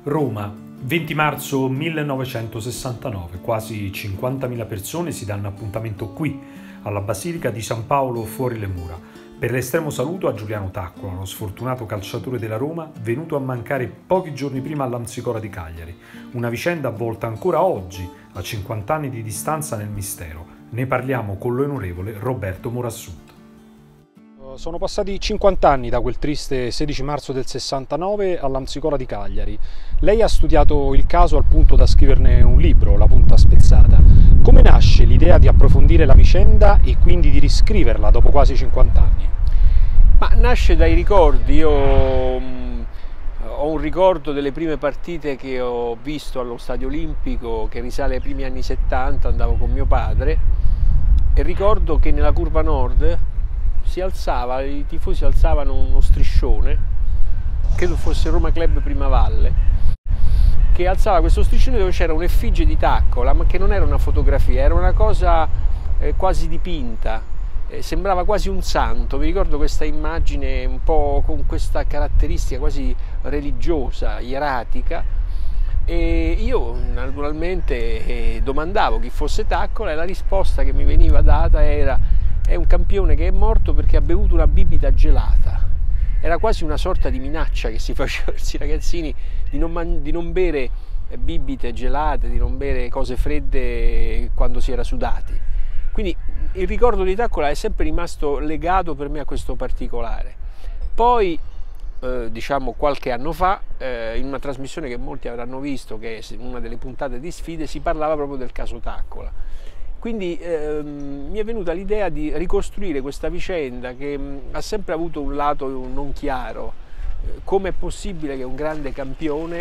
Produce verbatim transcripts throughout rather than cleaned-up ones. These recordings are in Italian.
Roma, venti marzo millenovecentosessantanove, quasi cinquantamila persone si danno appuntamento qui, alla Basilica di San Paolo fuori le mura, per l'estremo saluto a Giuliano Taccola, lo sfortunato calciatore della Roma venuto a mancare pochi giorni prima all'Amsicora di Cagliari, una vicenda avvolta ancora oggi, a cinquanta anni di distanza, nel mistero. Ne parliamo con l'onorevole Roberto Morassut. Sono passati cinquanta anni da quel triste sedici marzo del sessantanove all'Amsicora di Cagliari. Lei ha studiato il caso al punto da scriverne un libro, La punta spezzata. Come nasce l'idea di approfondire la vicenda e quindi di riscriverla dopo quasi cinquanta anni? Ma nasce dai ricordi. Io mh, ho un ricordo delle prime partite che ho visto allo Stadio Olimpico, che risale ai primi anni settanta, andavo con mio padre, e ricordo che nella curva nord si alzava, i tifosi alzavano uno striscione, credo fosse Roma Club Primavalle, che alzava questo striscione dove c'era un'effigie di Taccola, ma che non era una fotografia, era una cosa eh, quasi dipinta, eh, sembrava quasi un santo. Mi ricordo questa immagine un po' con questa caratteristica quasi religiosa, ieratica, e io naturalmente eh, domandavo chi fosse Taccola, e la risposta che mi veniva data era: è un campione che è morto perché ha bevuto una bibita gelata. Era quasi una sorta di minaccia che si faceva a questi ragazzini di non, di non bere bibite gelate, di non bere cose fredde quando si era sudati. Quindi il ricordo di Taccola è sempre rimasto legato per me a questo particolare. Poi, eh, diciamo qualche anno fa, eh, in una trasmissione che molti avranno visto, che è una delle puntate di Sfide, si parlava proprio del caso Taccola. Quindi ehm, mi è venuta l'idea di ricostruire questa vicenda che mh, ha sempre avuto un lato non chiaro. Eh, come è possibile che un grande campione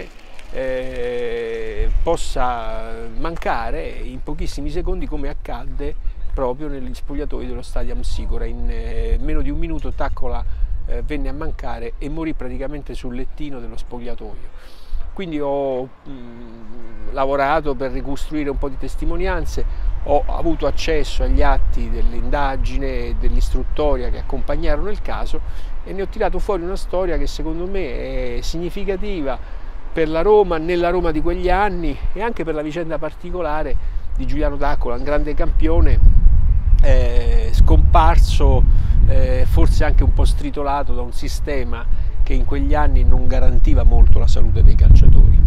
eh, possa mancare in pochissimi secondi, come accadde proprio negli spogliatoi dello stadio Amsicora. In eh, meno di un minuto Taccola eh, venne a mancare e morì praticamente sul lettino dello spogliatoio. Quindi ho mh, lavorato per ricostruire un po' di testimonianze, ho avuto accesso agli atti dell'indagine e dell'istruttoria che accompagnarono il caso e ne ho tirato fuori una storia che secondo me è significativa per la Roma, nella Roma di quegli anni, e anche per la vicenda particolare di Giuliano Taccola, un grande campione eh, scomparso, eh, forse anche un po' stritolato da un sistema che in quegli anni non garantiva molto la salute dei calciatori.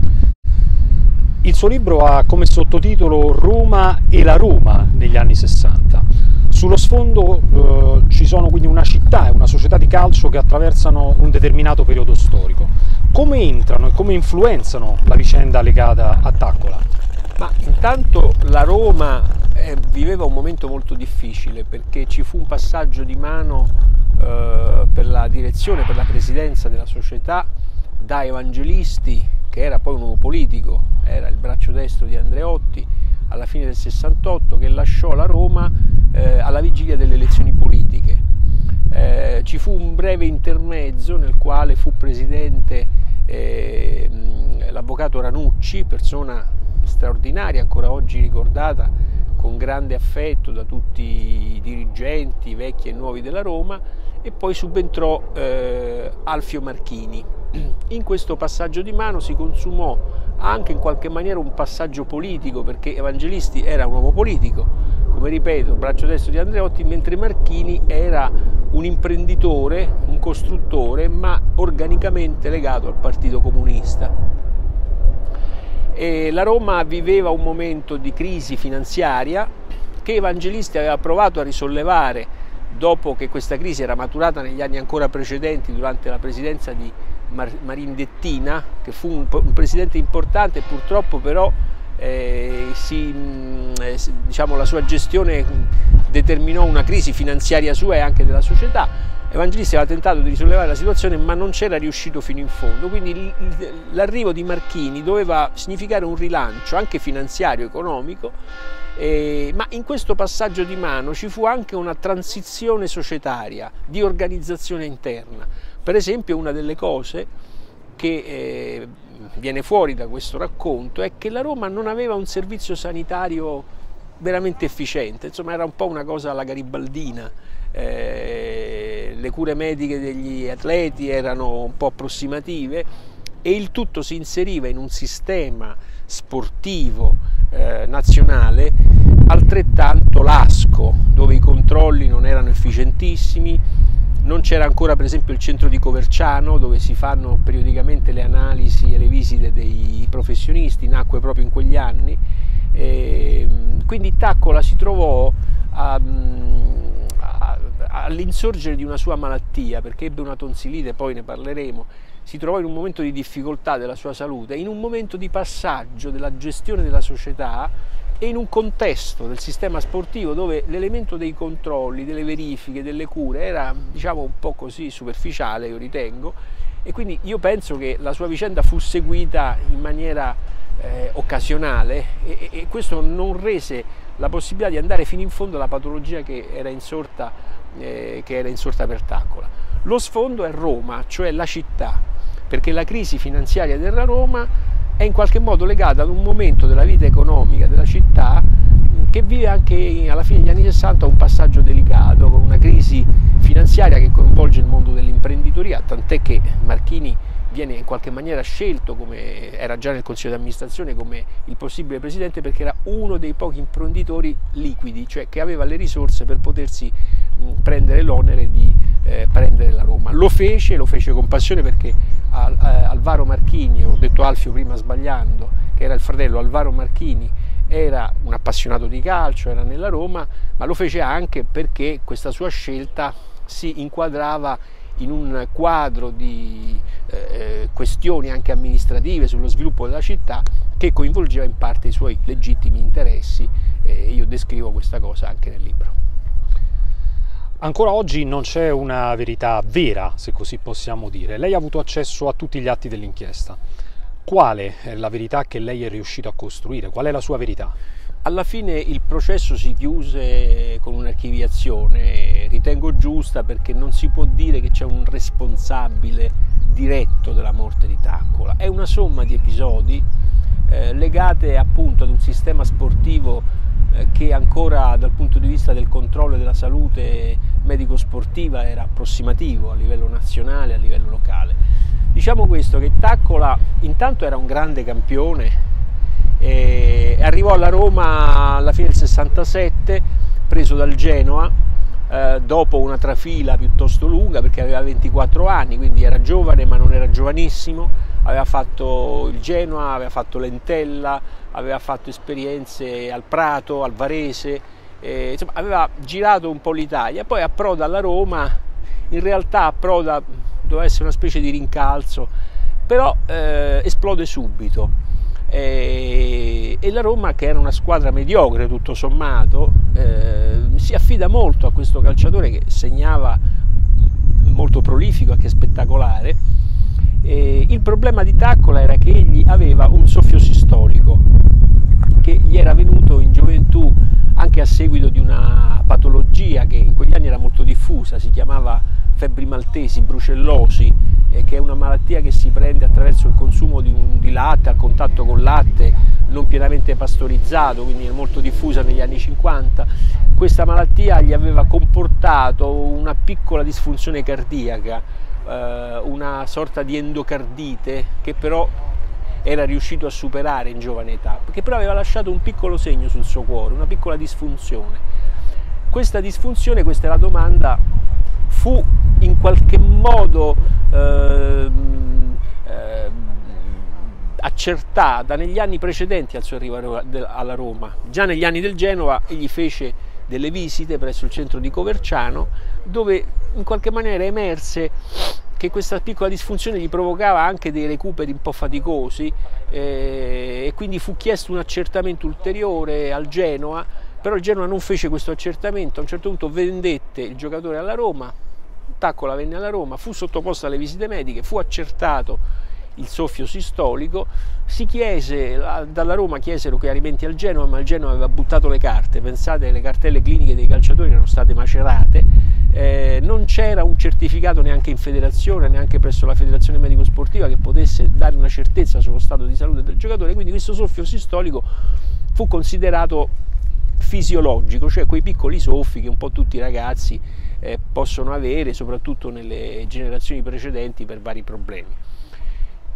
Il suo libro ha come sottotitolo Roma e la Roma negli anni sessanta. Sullo sfondo eh, ci sono quindi una città e una società di calcio che attraversano un determinato periodo storico. Come entrano e come influenzano la vicenda legata a Taccola? Ma intanto la Roma eh, viveva un momento molto difficile, perché ci fu un passaggio di mano eh, per la direzione, per la presidenza della società da Evangelisti, che era poi un uomo politico, era il braccio destro di Andreotti, alla fine del sessantotto, che lasciò la Roma eh, alla vigilia delle elezioni politiche. Eh, ci fu un breve intermezzo nel quale fu presidente eh, l'avvocato Ranucci, persona straordinaria, ancora oggi ricordata con grande affetto da tutti i dirigenti vecchi e nuovi della Roma, e poi subentrò eh, Alfio Marchini. In questo passaggio di mano si consumò anche in qualche maniera un passaggio politico, perché Evangelisti era un uomo politico, come ripeto, braccio destro di Andreotti, mentre Marchini era un imprenditore, un costruttore, ma organicamente legato al Partito Comunista. E la Roma viveva un momento di crisi finanziaria che Evangelisti aveva provato a risollevare dopo che questa crisi era maturata negli anni ancora precedenti, durante la presidenza di Mar Marindettina, che fu un, un presidente importante. Purtroppo però eh, si, eh, diciamo, la sua gestione determinò una crisi finanziaria sua e anche della società. Evangelisti aveva tentato di risollevare la situazione, ma non c'era riuscito fino in fondo, quindi l'arrivo di Marchini doveva significare un rilancio anche finanziario, economico, eh, ma in questo passaggio di mano ci fu anche una transizione societaria, di organizzazione interna. Per esempio, una delle cose che eh, viene fuori da questo racconto è che la Roma non aveva un servizio sanitario veramente efficiente, insomma era un po' una cosa alla garibaldina. Eh, le cure mediche degli atleti erano un po' approssimative, e il tutto si inseriva in un sistema sportivo eh, nazionale altrettanto lasco, dove i controlli non erano efficientissimi, non c'era ancora per esempio il centro di Coverciano dove si fanno periodicamente le analisi e le visite dei professionisti, nacque proprio in quegli anni, e quindi Taccola si trovò a, a, all'insorgere di una sua malattia, perché ebbe una tonsilite, poi ne parleremo. Si trovò in un momento di difficoltà della sua salute, in un momento di passaggio della gestione della società e in un contesto del sistema sportivo dove l'elemento dei controlli, delle verifiche, delle cure era, diciamo, un po' così superficiale, io ritengo, e quindi io penso che la sua vicenda fu seguita in maniera eh, occasionale e, e questo non rese la possibilità di andare fino in fondo alla patologia che era insorta, eh, che era insorta per Taccola. Lo sfondo è Roma, cioè la città, perché la crisi finanziaria della Roma è in qualche modo legata ad un momento della vita economica della città che vive anche alla fine degli anni sessanta un passaggio delicato, con una crisi finanziaria che coinvolge il mondo dell'imprenditoria, tant'è che Marchini viene in qualche maniera scelto, come era già nel consiglio di amministrazione, come il possibile presidente, perché era uno dei pochi imprenditori liquidi, cioè che aveva le risorse per potersi mh, prendere l'onere di eh, prendere la Roma. Lo fece, lo fece con passione, perché Al, eh, Alvaro Marchini, ho detto Alfio prima sbagliando, che era il fratello, Alvaro Marchini era un appassionato di calcio, era nella Roma, ma lo fece anche perché questa sua scelta si inquadrava in un quadro di eh, questioni anche amministrative sullo sviluppo della città che coinvolgeva in parte i suoi legittimi interessi, e io descrivo questa cosa anche nel libro. Ancora oggi non c'è una verità vera, se così possiamo dire. Lei ha avuto accesso a tutti gli atti dell'inchiesta. Quale è la verità che lei è riuscito a costruire? Qual è la sua verità? Alla fine il processo si chiuse con un'archiviazione, ritengo giusta, perché non si può dire che c'è un responsabile diretto della morte di Taccola. È una somma di episodi eh, legate appunto ad un sistema sportivo eh, che ancora dal punto di vista del controllo della salute medico-sportiva era approssimativo a livello nazionale, a livello locale. Diciamo questo, che Taccola intanto era un grande campione, e arrivò alla Roma alla fine del sessantasette, preso dal Genoa, eh, dopo una trafila piuttosto lunga, perché aveva ventiquattro anni, quindi era giovane ma non era giovanissimo, aveva fatto il Genoa, aveva fatto l'Entella, aveva fatto esperienze al Prato, al Varese, eh, insomma aveva girato un po' l'Italia, poi approda alla Roma, in realtà approda, doveva essere una specie di rincalzo, però eh, esplode subito. E la Roma, che era una squadra mediocre tutto sommato, eh, si affida molto a questo calciatore che segnava, molto prolifico, anche spettacolare. E il problema di Taccola era che egli aveva un soffio sistolico che gli era venuto in gioventù anche a seguito di una patologia che in quegli anni era molto diffusa, si chiamava febbri maltesi, brucellosi, eh, che è una malattia che si prende attraverso il consumo di, un, di latte, al contatto con latte non pienamente pastorizzato, quindi è molto diffusa negli anni cinquanta. Questa malattia gli aveva comportato una piccola disfunzione cardiaca, eh, una sorta di endocardite che però era riuscito a superare in giovane età, perché però aveva lasciato un piccolo segno sul suo cuore, una piccola disfunzione. Questa disfunzione, questa è la domanda, fu in qualche modo eh, eh, accertata negli anni precedenti al suo arrivo alla Roma. Già negli anni del Genova egli fece delle visite presso il centro di Coverciano, dove in qualche maniera emerse che questa piccola disfunzione gli provocava anche dei recuperi un po' faticosi, eh, e quindi fu chiesto un accertamento ulteriore al Genoa, però il Genoa non fece questo accertamento. A un certo punto vendette il giocatore alla Roma, Taccola venne alla Roma, fu sottoposto alle visite mediche, fu accertato il soffio sistolico, si chiese, dalla Roma chiesero chiarimenti al Genoa, ma il Genoa aveva buttato le carte. Pensate, le cartelle cliniche dei calciatori erano state macerate, eh, non c'era un certificato neanche in federazione, neanche presso la federazione medico-sportiva che potesse dare una certezza sullo stato di salute del giocatore, quindi questo soffio sistolico fu considerato fisiologico, cioè quei piccoli soffi che un po' tutti i ragazzi eh, possono avere, soprattutto nelle generazioni precedenti, per vari problemi.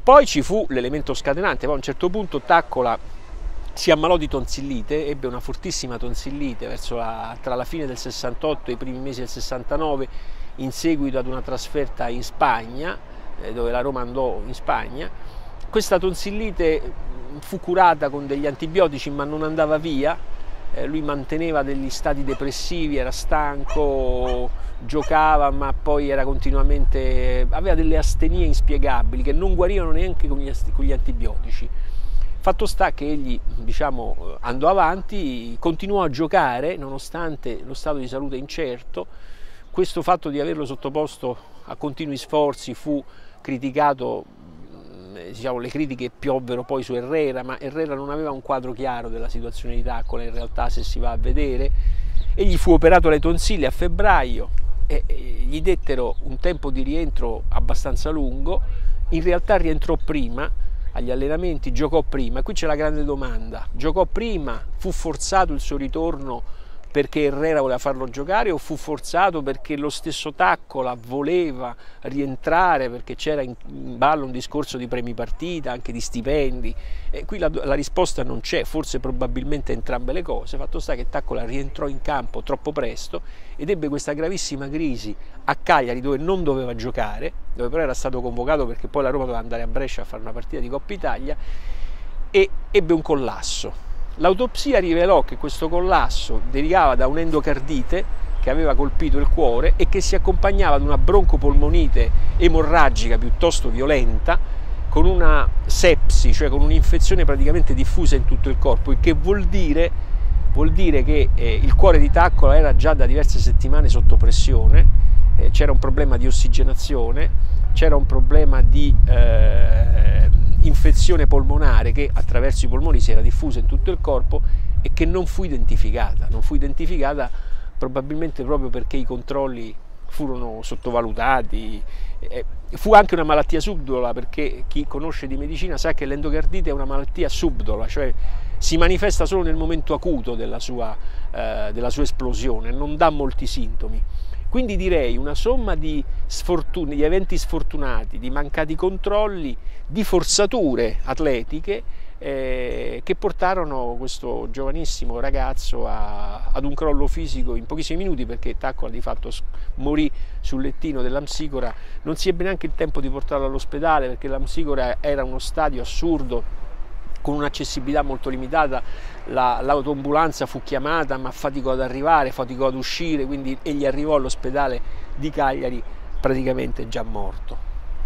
Poi ci fu l'elemento scatenante, poi a un certo punto Taccola si ammalò di tonsillite, ebbe una fortissima tonsillite verso la, tra la fine del sessantotto e i primi mesi del sessantanove, in seguito ad una trasferta in Spagna, eh, dove la Roma andò in Spagna. Questa tonsillite fu curata con degli antibiotici ma non andava via, eh, lui manteneva degli stati depressivi, era stanco, giocava ma poi era continuamente, aveva delle astenie inspiegabili che non guarivano neanche con gli, con gli antibiotici. Fatto sta che egli, diciamo, andò avanti, continuò a giocare nonostante lo stato di salute incerto. Questo fatto di averlo sottoposto a continui sforzi fu criticato, diciamo, le critiche piovvero poi su Herrera, ma Herrera non aveva un quadro chiaro della situazione di Taccola, in realtà, se si va a vedere. Egli fu operato alle tonsille a febbraio e gli dettero un tempo di rientro abbastanza lungo. In realtà rientrò prima agli allenamenti, giocò prima. Qui c'è la grande domanda: giocò prima, fu forzato il suo ritorno perché Herrera voleva farlo giocare, o fu forzato perché lo stesso Taccola voleva rientrare, perché c'era in ballo un discorso di premi partita, anche di stipendi? E qui la, la risposta non c'è, forse probabilmente entrambe le cose. Fatto sta che Taccola rientrò in campo troppo presto ed ebbe questa gravissima crisi a Cagliari, dove non doveva giocare, dove però era stato convocato perché poi la Roma doveva andare a Brescia a fare una partita di Coppa Italia, e ebbe un collasso. L'autopsia rivelò che questo collasso derivava da un'endocardite che aveva colpito il cuore e che si accompagnava ad una broncopolmonite emorragica piuttosto violenta, con una sepsi, cioè con un'infezione praticamente diffusa in tutto il corpo, il che vuol dire, vuol dire che eh, il cuore di Taccola era già da diverse settimane sotto pressione, eh, c'era un problema di ossigenazione, c'era un problema di eh, infezione polmonare che attraverso i polmoni si era diffusa in tutto il corpo e che non fu identificata, non fu identificata probabilmente proprio perché i controlli furono sottovalutati. Eh, fu anche una malattia subdola, perché chi conosce di medicina sa che l'endocardite è una malattia subdola, cioè si manifesta solo nel momento acuto della sua, eh, della sua esplosione, non dà molti sintomi. Quindi direi una somma di sfortuni, di eventi sfortunati, di mancati controlli, di forzature atletiche eh, che portarono questo giovanissimo ragazzo a, ad un crollo fisico in pochissimi minuti, perché Taccola di fatto morì sul lettino dell'Amsicora. Non si ebbe neanche il tempo di portarlo all'ospedale perché l'Amsicora era uno stadio assurdo, con un'accessibilità molto limitata. L'autoambulanza fu chiamata ma faticò ad arrivare, faticò ad uscire, quindi egli arrivò all'ospedale di Cagliari praticamente già morto.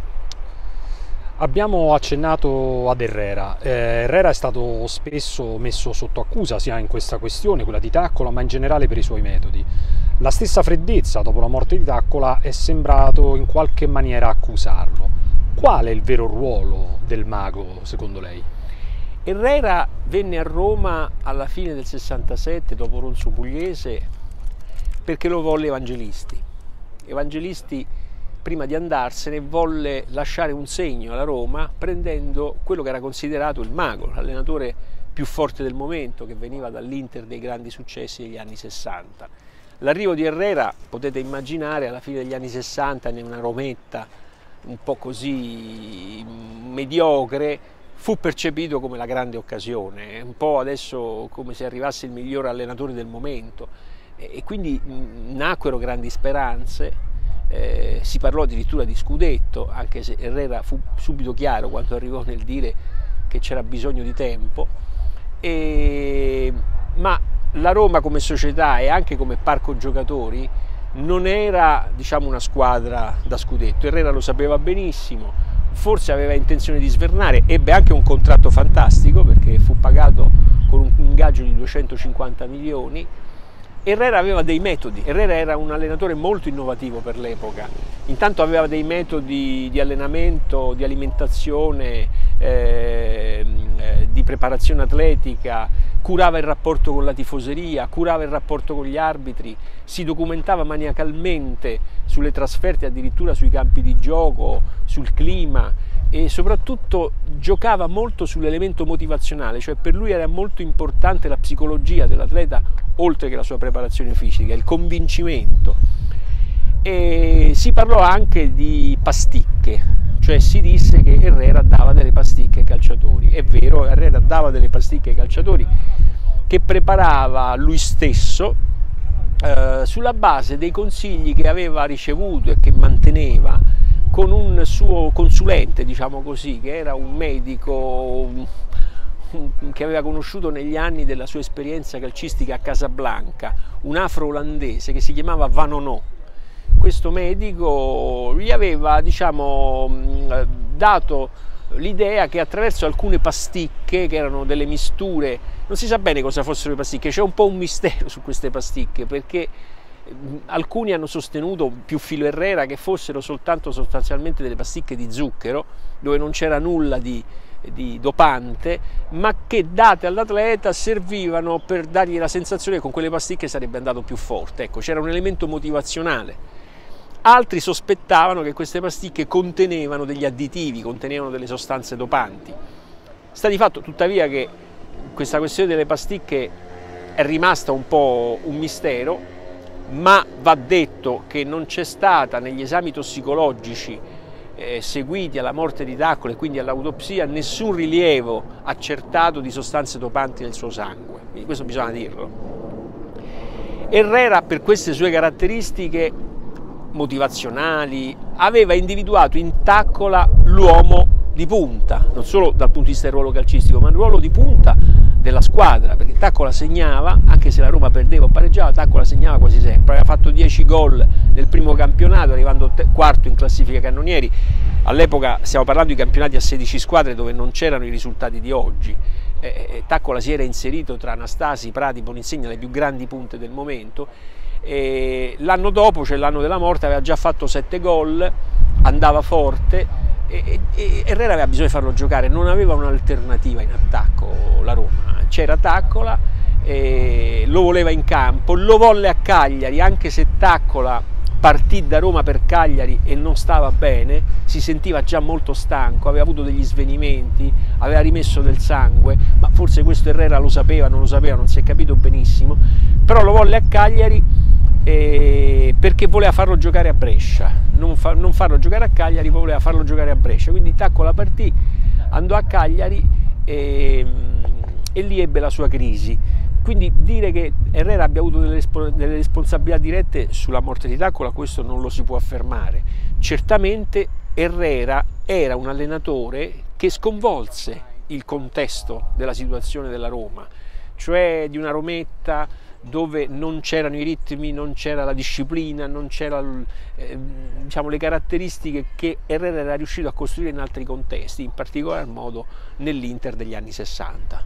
Abbiamo accennato ad Herrera. Eh, Herrera è stato spesso messo sotto accusa sia in questa questione, quella di Taccola, ma in generale per i suoi metodi. La stessa freddezza dopo la morte di Taccola è sembrato in qualche maniera accusarlo. Qual è il vero ruolo del mago secondo lei? Herrera venne a Roma alla fine del sessantasette, dopo Ronzo Pugliese, perché lo volle Evangelisti. Evangelisti, prima di andarsene, volle lasciare un segno alla Roma prendendo quello che era considerato il mago, l'allenatore più forte del momento, che veniva dall'Inter dei grandi successi degli anni sessanta. L'arrivo di Herrera, potete immaginare, alla fine degli anni sessanta, in una Rometta un po' così mediocre, fu percepito come la grande occasione, un po' adesso come se arrivasse il miglior allenatore del momento, e quindi nacquero grandi speranze. Eh, si parlò addirittura di scudetto, anche se Herrera fu subito chiaro quando arrivò nel dire che c'era bisogno di tempo, e... ma la Roma come società e anche come parco giocatori non era, diciamo, una squadra da scudetto. Herrera lo sapeva benissimo, forse aveva intenzione di svernare, ebbe anche un contratto fantastico perché fu pagato con un ingaggio di duecentocinquanta milioni. Herrera aveva dei metodi, Herrera era un allenatore molto innovativo per l'epoca. Intanto aveva dei metodi di allenamento, di alimentazione, eh, di preparazione atletica, curava il rapporto con la tifoseria, curava il rapporto con gli arbitri, si documentava maniacalmente sulle trasferte, addirittura sui campi di gioco, sul clima, e soprattutto giocava molto sull'elemento motivazionale, cioè per lui era molto importante la psicologia dell'atleta oltre che la sua preparazione fisica, il convincimento. E si parlò anche di pasticche, cioè cioè si disse che Herrera dava delle pasticche ai calciatori. È vero, Herrera dava delle pasticche ai calciatori che preparava lui stesso eh, sulla base dei consigli che aveva ricevuto e che manteneva con un suo consulente, diciamo così, che era un medico che aveva conosciuto negli anni della sua esperienza calcistica a Casablanca, un afro-olandese che si chiamava Vanonò. Questo medico gli aveva, diciamo, dato l'idea che attraverso alcune pasticche, che erano delle misture, non si sa bene cosa fossero le pasticche, c'è un po' un mistero su queste pasticche, perché alcuni hanno sostenuto, più filo Herrera, che fossero soltanto sostanzialmente delle pasticche di zucchero, dove non c'era nulla di, di dopante, ma che date all'atleta servivano per dargli la sensazione che con quelle pasticche sarebbe andato più forte. Ecco, c'era un elemento motivazionale. Altri sospettavano che queste pasticche contenevano degli additivi, contenevano delle sostanze dopanti. Sta di fatto tuttavia che questa questione delle pasticche è rimasta un po' un mistero, ma va detto che non c'è stata negli esami tossicologici eh, seguiti alla morte di Taccola e quindi all'autopsia nessun rilievo accertato di sostanze dopanti nel suo sangue, quindi questo bisogna dirlo. Herrera, per queste sue caratteristiche motivazionali, aveva individuato in Taccola l'uomo di punta, non solo dal punto di vista del ruolo calcistico, ma il ruolo di punta della squadra, perché Taccola segnava, anche se la Roma perdeva o pareggiava, Taccola segnava quasi sempre, aveva fatto dieci gol nel primo campionato, arrivando quarto in classifica cannonieri. All'epoca stiamo parlando di campionati a sedici squadre dove non c'erano i risultati di oggi. Eh, Taccola si era inserito tra Anastasi, Prati, Boninsegna, le più grandi punte del momento. L'anno dopo, cioè l'anno della morte, aveva già fatto sette gol, andava forte e, e Herrera aveva bisogno di farlo giocare, non aveva un'alternativa in attacco la Roma, c'era Taccola, e lo voleva in campo, lo volle a Cagliari, anche se Taccola partì da Roma per Cagliari e non stava bene, si sentiva già molto stanco, aveva avuto degli svenimenti, aveva rimesso del sangue, ma forse questo Herrera lo sapeva, non lo sapeva, non si è capito benissimo, però lo volle a Cagliari eh, perché voleva farlo giocare a Brescia, non, fa, non farlo giocare a Cagliari, voleva farlo giocare a Brescia, quindi Taccola partì, andò a Cagliari e, e lì ebbe la sua crisi. Quindi dire che Herrera abbia avuto delle, delle responsabilità dirette sulla morte di Taccola, questo non lo si può affermare. Certamente Herrera era un allenatore che sconvolse il contesto della situazione della Roma, cioè di una Rometta dove non c'erano i ritmi, non c'era la disciplina, non c'erano eh, diciamo, le caratteristiche che Herrera era riuscito a costruire in altri contesti, in particolar modo nell'Inter degli anni sessanta.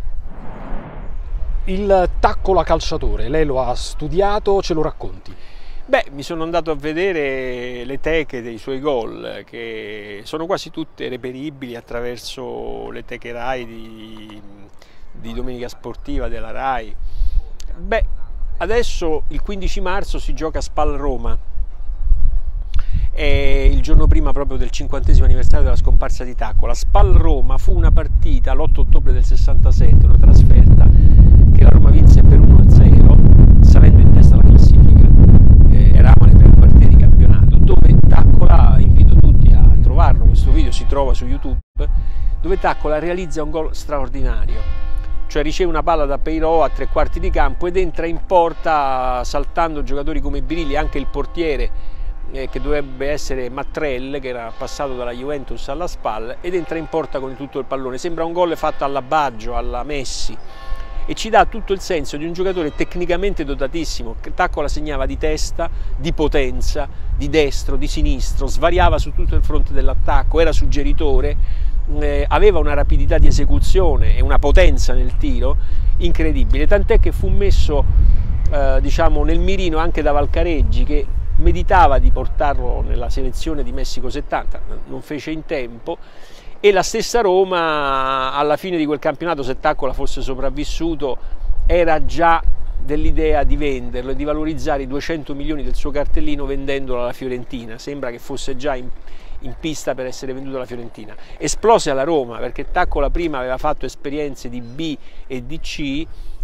Il Taccola calciatore, lei lo ha studiato, ce lo racconti? Beh, mi sono andato a vedere le teche dei suoi gol, che sono quasi tutte reperibili attraverso le teche Rai di, di Domenica Sportiva della Rai. Beh, adesso il quindici marzo si gioca a Spal Roma, è il giorno prima proprio del cinquantesimo anniversario della scomparsa di Taccola. Spal Roma fu una partita l'otto ottobre del sessantasette, una trasferta che la Roma vinse per uno a zero, salendo in testa alla classifica. Eh, eravamo alle prime partite di campionato, dove Taccola, invito tutti a trovarlo, questo video si trova su YouTube, dove Taccola realizza un gol straordinario, cioè riceve una palla da Peiró a tre quarti di campo ed entra in porta saltando giocatori come Birilli, anche il portiere eh, che dovrebbe essere Mattrell, che era passato dalla Juventus alla Spal, ed entra in porta con tutto il pallone. Sembra un gol fatto alla Baggio, alla Messi, e ci dà tutto il senso di un giocatore tecnicamente dotatissimo. Taccola segnava di testa, di potenza, di destro, di sinistro, svariava su tutto il fronte dell'attacco, era suggeritore, eh, aveva una rapidità di esecuzione e una potenza nel tiro incredibile, tant'è che fu messo eh, diciamo, nel mirino anche da Valcareggi, che meditava di portarlo nella selezione di Messico settanta, non fece in tempo. E la stessa Roma, alla fine di quel campionato, se Taccola fosse sopravvissuto, era già dell'idea di venderlo e di valorizzare i duecento milioni del suo cartellino vendendolo alla Fiorentina. Sembra che fosse già in, in pista per essere venduto alla Fiorentina. Esplose alla Roma, perché Taccola prima aveva fatto esperienze di B e di C,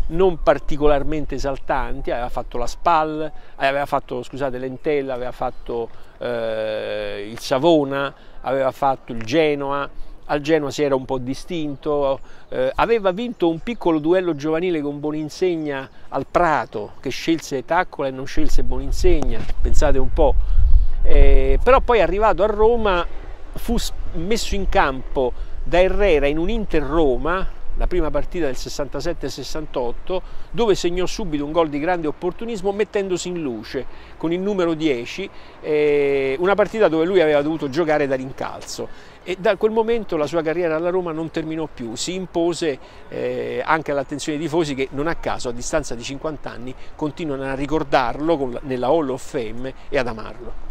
non particolarmente esaltanti, aveva fatto la Spal, aveva fatto, scusate, l'Entella, aveva fatto eh, il Savona, aveva fatto il Genoa. Al Genoa si era un po' distinto, eh, aveva vinto un piccolo duello giovanile con Boninsegna al Prato, che scelse Taccola e non scelse Boninsegna, pensate un po'. Eh, però poi arrivato a Roma fu messo in campo da Herrera in un Inter-Roma, la prima partita del sessantasette sessantotto, dove segnò subito un gol di grande opportunismo mettendosi in luce con il numero dieci, eh, una partita dove lui aveva dovuto giocare da rincalzo, e da quel momento la sua carriera alla Roma non terminò più, si impose eh, anche all'attenzione dei tifosi, che non a caso a distanza di cinquanta anni continuano a ricordarlo con, nella Hall of Fame e ad amarlo.